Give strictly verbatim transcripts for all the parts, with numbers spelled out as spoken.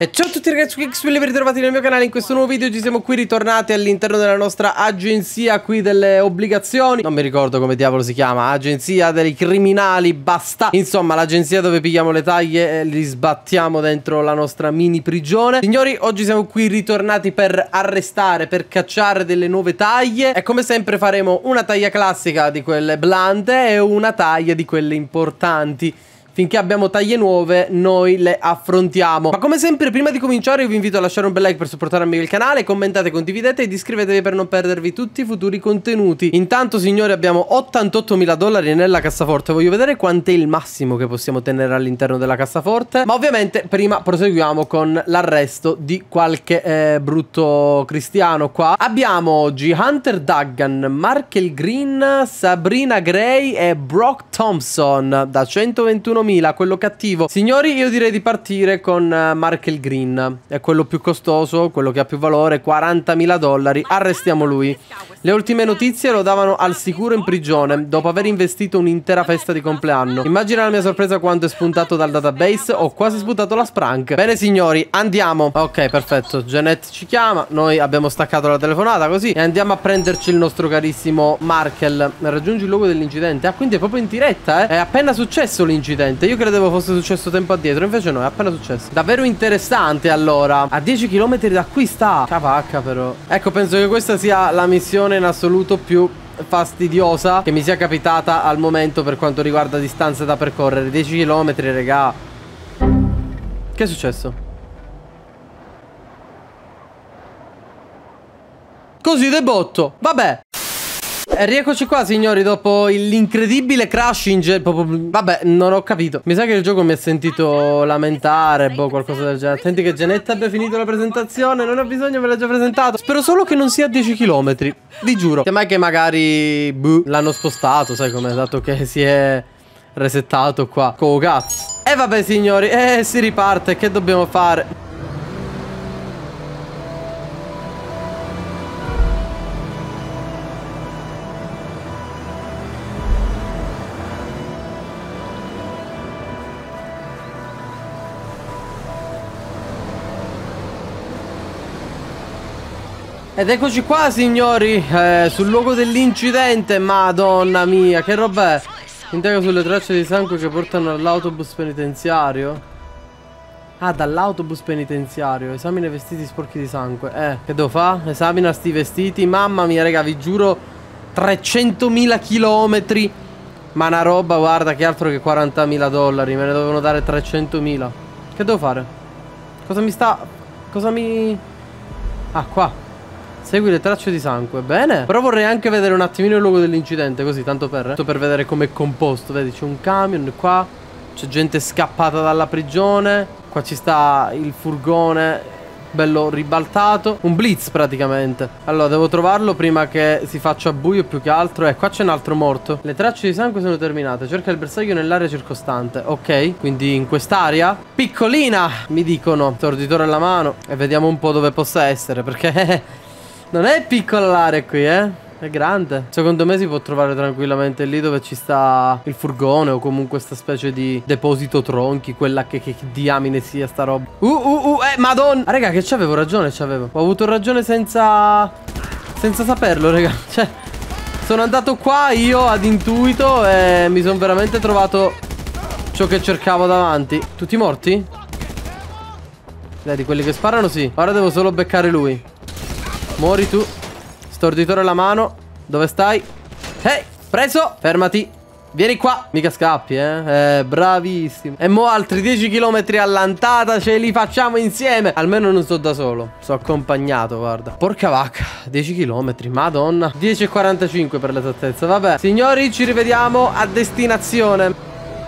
E ciao a tutti ragazzi, qui X, ben ritrovati nel mio canale. In questo nuovo video ci siamo qui ritornati all'interno della nostra agenzia qui delle obbligazioni. Non mi ricordo come diavolo si chiama, agenzia dei criminali, basta. Insomma, l'agenzia dove pigliamo le taglie e li sbattiamo dentro la nostra mini prigione. Signori, oggi siamo qui ritornati per arrestare, per cacciare delle nuove taglie. E come sempre faremo una taglia classica di quelle blande e una taglia di quelle importanti. Finché abbiamo taglie nuove noi le affrontiamo. Ma come sempre prima di cominciare io vi invito a lasciare un bel like per supportarmi il canale. Commentate, condividete ed iscrivetevi per non perdervi tutti i futuri contenuti. Intanto signori abbiamo ottantottomila dollari nella cassaforte. Voglio vedere quant'è il massimo che possiamo tenere all'interno della cassaforte. Ma ovviamente prima proseguiamo con l'arresto di qualche eh, brutto cristiano qua. Abbiamo oggi Hunter Duggan, Markel Green, Sabrina Gray e Brock Thompson da centoventuno mila, quello cattivo. Signori, io direi di partire con uh, Markel Green. È quello più costoso, quello che ha più valore, quarantamila dollari. Arrestiamo lui. Le ultime notizie lo davano al sicuro in prigione dopo aver investito un'intera festa di compleanno. Immagina la mia sorpresa quando è spuntato dal database. Ho quasi sputato la sprank. Bene signori, andiamo. Ok, perfetto, Jeanette ci chiama. Noi abbiamo staccato la telefonata così e andiamo a prenderci il nostro carissimo Markel. Raggiungi il luogo dell'incidente. Ah, quindi è proprio in diretta, eh? È appena successo l'incidente. Io credevo fosse successo tempo addietro, invece no, è appena successo. Davvero interessante. Allora, a dieci chilometri da qui sta. Cavacca però. Ecco, penso che questa sia la missione in assoluto più fastidiosa che mi sia capitata al momento per quanto riguarda distanze da percorrere. Dieci chilometri, regà. Che è successo? Così de botto. Vabbè. E rieccoci qua signori dopo l'incredibile crashing. Vabbè, non ho capito. Mi sa che il gioco mi ha sentito lamentare, boh, qualcosa del genere. Attenti che Jeanette abbia finito la presentazione. Non ho bisogno, me l'ha già presentato. Spero solo che non sia a dieci chilometri. Vi giuro. Semmai che magari boh, l'hanno spostato, sai com'è, dato che si è resettato qua. Co cazzo. E vabbè signori, eh, si riparte. Che dobbiamo fare? Ed eccoci qua signori, eh, sul luogo dell'incidente. Madonna mia, che roba è? Indega sulle tracce di sangue che portano all'autobus penitenziario. Ah, dall'autobus penitenziario. Esamina i vestiti sporchi di sangue. Eh, che devo fare? Esamina sti vestiti. Mamma mia raga, vi giuro, trecentomila chilometri. Ma una roba, guarda, che altro che quarantamila dollari. Me ne dovevano dare trecentomila. Che devo fare? Cosa mi sta... Cosa mi... Ah, qua. Segui le tracce di sangue. Bene. Però vorrei anche vedere un attimino il luogo dell'incidente. Così, tanto per Tanto per vedere com'è composto. Vedi, c'è un camion qua. C'è gente scappata dalla prigione. Qua ci sta il furgone bello ribaltato. Un blitz praticamente. Allora, devo trovarlo prima che si faccia buio più che altro. Eh, qua c'è un altro morto. Le tracce di sangue sono terminate. Cerca il bersaglio nell'area circostante. Ok, quindi in quest'area piccolina, mi dicono. Torditore alla mano. E vediamo un po' dove possa essere, perché... non è piccola l'area qui, eh? È grande. Secondo me si può trovare tranquillamente lì dove ci sta il furgone o comunque sta specie di deposito tronchi. Quella che, che, che diamine sia sta roba. Uh, uh, uh, eh, madonna. Ah, raga, che c'avevo ragione, c'avevo. Ho avuto ragione senza... senza saperlo, raga. Cioè, sono andato qua io ad intuito e mi sono veramente trovato ciò che cercavo davanti. Tutti morti? Vedi, quelli che sparano sì. Ora devo solo beccare lui. Muori tu. Storditore alla mano. Dove stai? Ehi, preso. Fermati. Vieni qua. Mica scappi, eh. Eh, bravissimo. E mo altri dieci chilometri all'antata ce li facciamo insieme. Almeno non sto da solo. Sto accompagnato, guarda. Porca vacca. dieci chilometri, madonna. dieci e quarantacinque per l'esattezza. Vabbè. Signori, ci rivediamo a destinazione.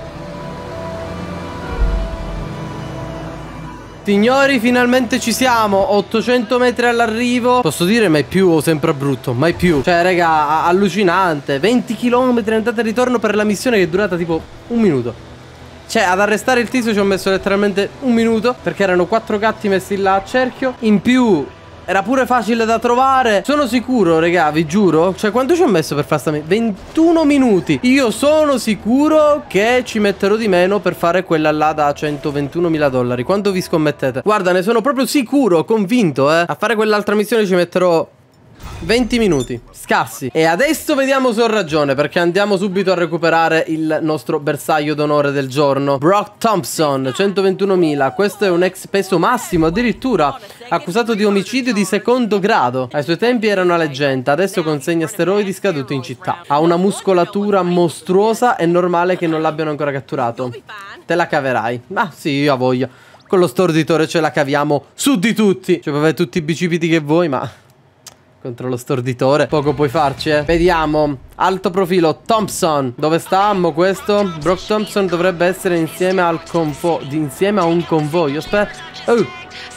Signori, finalmente ci siamo. Ottocento metri all'arrivo. Posso dire mai più o sempre brutto? Mai più. Cioè raga, allucinante. venti chilometri andata e ritorno per la missione che è durata tipo un minuto. Cioè ad arrestare il tizio ci ho messo letteralmente un minuto, perché erano quattro gatti messi là a cerchio. In più era pure facile da trovare. Sono sicuro, raga, vi giuro. Cioè, quanto ci ho messo per fare sta ventuno minuti. Io sono sicuro che ci metterò di meno per fare quella là da centoventunomila dollari. Quanto vi scommettete? Guarda, ne sono proprio sicuro, convinto, eh. A fare quell'altra missione ci metterò venti minuti scarsi. E adesso vediamo se ho ragione, perché andiamo subito a recuperare il nostro bersaglio d'onore del giorno. Brock Thompson, centoventunomila. Questo è un ex peso massimo, addirittura accusato di omicidio di secondo grado. Ai suoi tempi era una leggenda, adesso consegna steroidi scaduti in città. Ha una muscolatura mostruosa, è normale che non l'abbiano ancora catturato. Te la caverai. Ma sì, io a voglia. Con lo storditore ce la caviamo su di tutti. Cioè, avete tutti i bicipiti che vuoi, ma contro lo storditore poco puoi farci, eh. Vediamo. Alto profilo, Thompson. Dove sta Ammo questo? Brock Thompson dovrebbe essere insieme al convoglio. Insieme a un convoglio. Aspetta. Oh.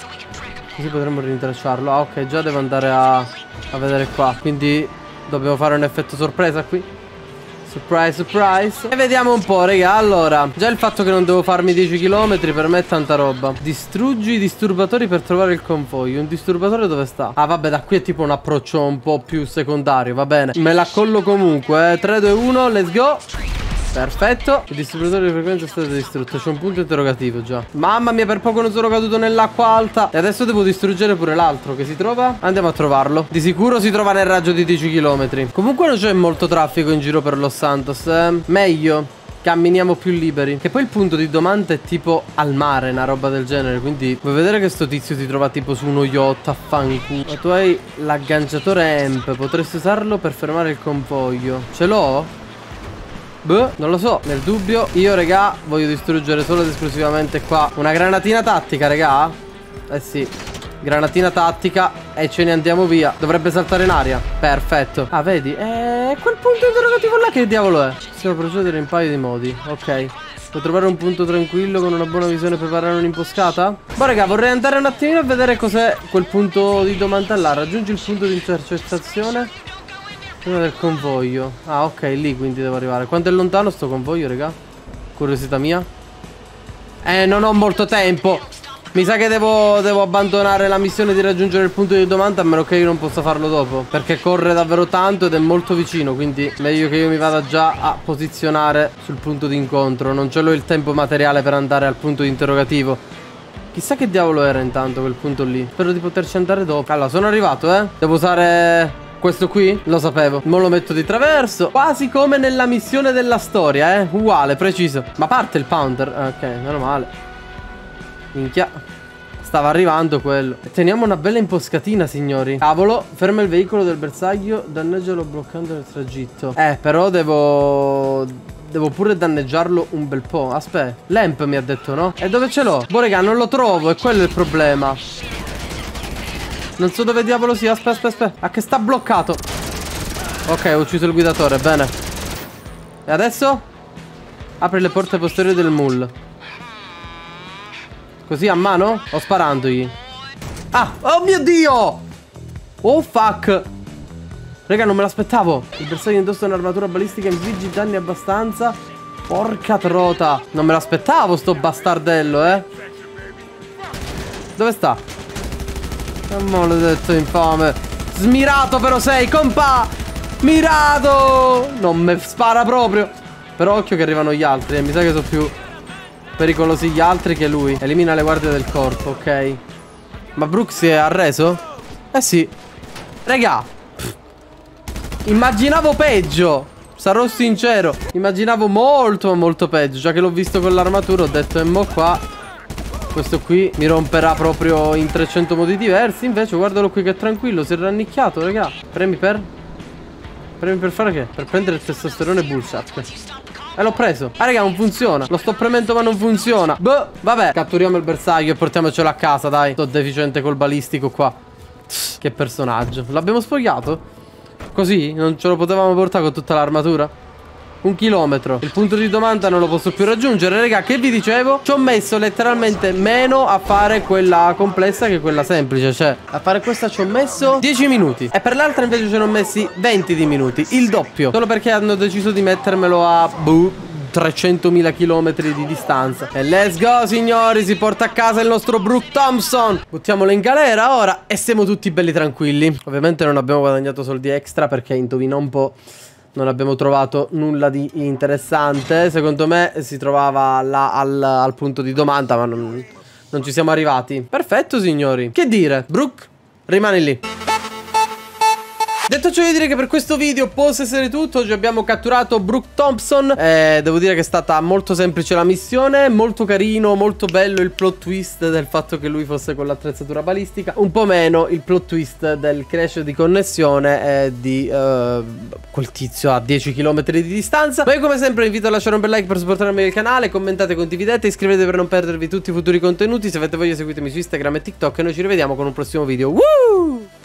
Così potremmo rintracciarlo. Ah, ok, già devo andare a, a vedere qua. Quindi dobbiamo fare un effetto sorpresa qui. Surprise, surprise. E vediamo un po', raga. Allora, già il fatto che non devo farmi dieci chilometri per me è tanta roba. Distruggi i disturbatori per trovare il convoglio. Un disturbatore dove sta? Ah, vabbè, da qui è tipo un approccio un po' più secondario. Va bene, me la collo comunque, eh. tre, due, uno, let's go. Perfetto. Il distributore di frequenza è stato distrutto. C'è un punto interrogativo già. Mamma mia, per poco non sono caduto nell'acqua alta. E adesso devo distruggere pure l'altro. Che si trova? Andiamo a trovarlo. Di sicuro si trova nel raggio di dieci chilometri. Comunque non c'è molto traffico in giro per Los Santos, eh. Meglio. Camminiamo più liberi. Che poi il punto di domanda è tipo al mare, una roba del genere. Quindi vuoi vedere che sto tizio si trova tipo su uno yacht a fanculo. Ma tu hai l'agganciatore E M P. Potresti usarlo per fermare il convoglio. Ce l'ho? Boh, non lo so, nel dubbio. Io, regà, voglio distruggere solo ed esclusivamente qua una granatina tattica, regà. Eh sì, granatina tattica. E ce ne andiamo via. Dovrebbe saltare in aria. Perfetto. Ah, vedi? E quel punto interrogativo là che diavolo è? Possiamo procedere in un paio di modi. Ok. Puoi trovare un punto tranquillo con una buona visione e preparare un'imboscata? Boh, raga, vorrei andare un attimino a vedere cos'è quel punto di domanda là. Raggiungi il punto di intercettazione del convoglio. Ah, ok, lì quindi devo arrivare. Quanto è lontano sto convoglio, raga? Curiosità mia. Eh, non ho molto tempo. Mi sa che devo, devo abbandonare la missione di raggiungere il punto di domanda, a meno che io non possa farlo dopo, perché corre davvero tanto ed è molto vicino. Quindi meglio che io mi vada già a posizionare sul punto di incontro. Non ce l'ho il tempo materiale per andare al punto di interrogativo. Chissà che diavolo era intanto quel punto lì. Spero di poterci andare dopo. Allora, sono arrivato, eh. Devo usare questo qui? Lo sapevo. Me lo metto di traverso. Quasi come nella missione della storia, eh. Uguale, preciso. Ma parte il pounder. Ok, meno male. Minchia. Stava arrivando quello. Teniamo una bella imboscatina, signori. Cavolo. Ferma il veicolo del bersaglio. Danneggialo bloccando il tragitto. Eh, però devo... Devo pure danneggiarlo un bel po'. Aspetta. L'E M P mi ha detto, no? E dove ce l'ho? Boh, raga, non lo trovo. E quello è il problema. Non so dove diavolo sia. Aspetta, aspetta, aspetta. Ah, che sta bloccato. Ok, ho ucciso il guidatore. Bene. E adesso? Apri le porte posteriori del mul. Così a mano? O sparandogli? Ah, oh mio Dio! Oh fuck. Raga, non me l'aspettavo. Il bersaglio indossa un'armatura balistica, infliggi danni abbastanza. Porca trota. Non me l'aspettavo sto bastardello, eh. Dove sta? Oh, maledetto infame. Smirato però sei, compa. Mirato. Non me spara proprio. Però occhio che arrivano gli altri, eh. Mi sa che sono più pericolosi gli altri che lui. Elimina le guardie del corpo, ok. Ma Brooks si è arreso? Eh sì. Raga, pff, immaginavo peggio. Sarò sincero. Immaginavo molto molto peggio. Già che l'ho visto con l'armatura ho detto, e mo qua questo qui mi romperà proprio in trecento modi diversi. Invece guardalo qui che è tranquillo. Si è rannicchiato, raga. Premi per? Premi per fare che? Per prendere il testosterone bullshit. E l'ho preso. Ah, raga, non funziona. Lo sto premendo ma non funziona. Boh, vabbè. Catturiamo il bersaglio e portiamocelo a casa, dai. Sto deficiente col balistico qua. Pff, che personaggio. L'abbiamo spogliato? Così? Non ce lo potevamo portare con tutta l'armatura? Un chilometro. Il punto di domanda non lo posso più raggiungere. Raga, che vi dicevo? Ci ho messo letteralmente meno a fare quella complessa che quella semplice. Cioè, a fare questa ci ho messo dieci minuti. E per l'altra invece ce ne ho messi venti di minuti. Il doppio. Solo perché hanno deciso di mettermelo a boh, trecentomila chilometri di distanza. E let's go, signori, si porta a casa il nostro Brooke Thompson. Buttiamolo in galera ora e siamo tutti belli tranquilli. Ovviamente non abbiamo guadagnato soldi extra perché indovina un po', non abbiamo trovato nulla di interessante. Secondo me si trovava là al, al punto di domanda, ma non, non ci siamo arrivati. Perfetto, signori. Che dire, Brooke, rimani lì. Detto ciò, io direi che per questo video possa essere tutto. Oggi abbiamo catturato Brooke Thompson e devo dire che è stata molto semplice la missione, molto carino, molto bello il plot twist del fatto che lui fosse con l'attrezzatura balistica. Un po' meno il plot twist del crash di connessione e di uh, quel tizio a dieci chilometri di distanza. Ma io come sempre vi invito a lasciare un bel like per supportarmi il canale, commentate, condividete, iscrivetevi per non perdervi tutti i futuri contenuti. Se avete voglia seguitemi su Instagram e TikTok e noi ci rivediamo con un prossimo video. Woo!